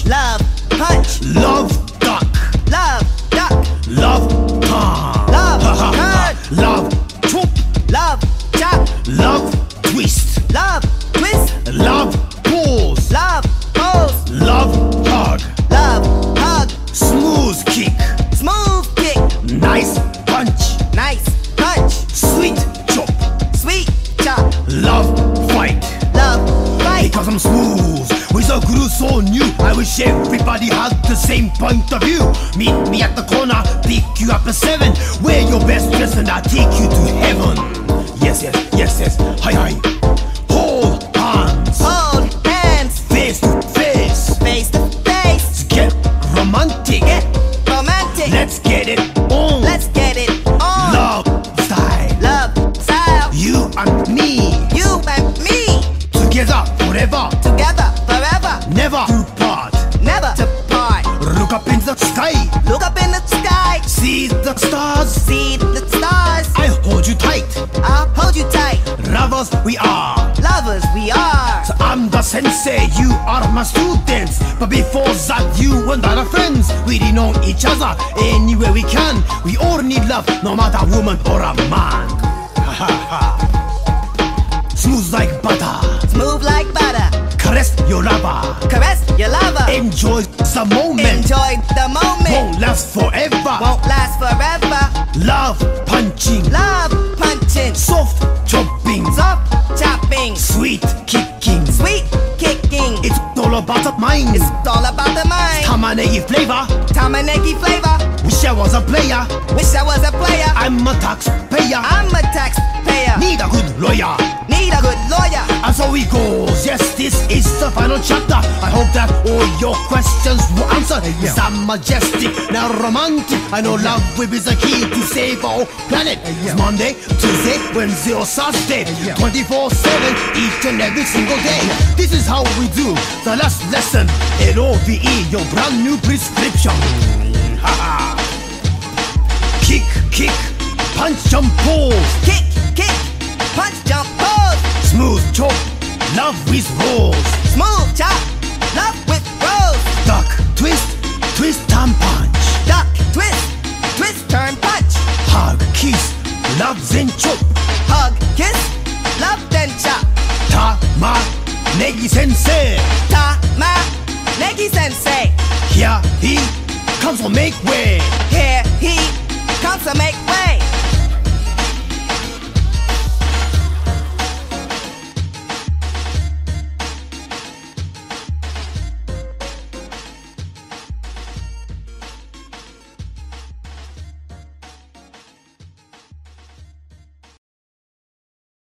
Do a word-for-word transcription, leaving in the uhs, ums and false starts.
punch. Love punch. Love duck. Love duck. Love turn. Love Ha, ha, ha. turn. Love chop. Love chop. Love twist. Love twist. Love pause. Love pose. Love hug. Love hug. Smooth kick. Smooth kick. Nice punch. Nice punch. Sweet chop. Sweet chop. Love fight. Love fight. Because I'm smooth with a groove so new, I wish everybody had the same point of view. Meet me at the corner, pick you up at seven. Wear your best dress and I'll take you to heaven. Yes, yes, yes, yes. Hi, hi. Hold hands. Hold hands. Face to face. Face to face. Get romantic. Get romantic. Let's get it on. Let's get it on. Love style. Love style. You and me. You and me. Together forever. Together forever. Never to part. Never to part. Look up in the sky. Look up in the sky. See the stars. See the stars. I hold you tight. I'll hold you tight. Lovers we are. Lovers we are. So I'm the sensei, you are my students. But before that, you and I are friends. We really know each other anywhere we can. We all need love, no matter woman or a man. Ha ha ha. Smooth like butter. Smooth like butter. Caress your lover. Caress your lover. Enjoy the moment. Enjoy the moment. Won't last forever. Won't last forever. Love punching. Love punching. Soft chopping. Soft chopping. Sweet kicking. Sweet kicking. It's all about the mind. It's all about the mind. Tamanegi flavor. Tamanegi flavor. Wish I was a player. Wish I was a player. I'm a taxpayer. I'm a taxpayer. Need a good lawyer. Need a good lawyer. And so it goes. Yes, this is the final chapter. I hope that all your questions were answered. Yes, I'm majestic, now romantic. I know love will be the key to save our planet. It's Monday, Tuesday, Wednesday or Saturday, twenty-four seven, each and every single day. This is how we do the last lesson. L O V E, your brand new prescription. Ha ha. Kick, kick, punch, jump, pose. Kick, kick, punch, jump, pose. Smooth chop, love with rolls. Smooth chop, love with rolls. Duck, twist, twist, turn, punch. Duck, twist, twist, turn, punch. Hug, kiss, love, then chop. Hug, kiss, love, then chop. Ta-ma, negi sensei. Ta-ma, negi sensei. Here he comes to make way. Here he comes to make way.